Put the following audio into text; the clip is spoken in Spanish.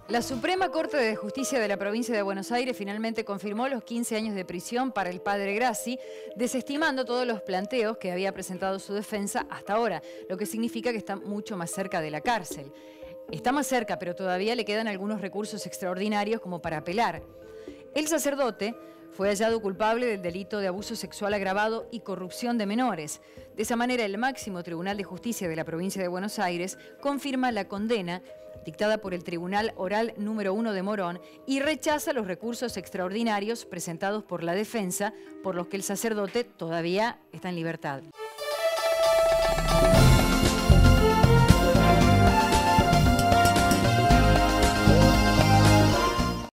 La Suprema Corte de Justicia de la provincia de Buenos Aires finalmente confirmó los 15 años de prisión para el padre Grassi, desestimando todos los planteos que había presentado su defensa hasta ahora, lo que significa que está mucho más cerca de la cárcel. Está más cerca, pero todavía le quedan algunos recursos extraordinarios como para apelar. El sacerdote fue hallado culpable del delito de abuso sexual agravado y corrupción de menores. De esa manera, el máximo Tribunal de Justicia de la provincia de Buenos Aires confirma la condena dictada por el Tribunal Oral número 1 de Morón y rechaza los recursos extraordinarios presentados por la defensa, por los que el sacerdote todavía está en libertad.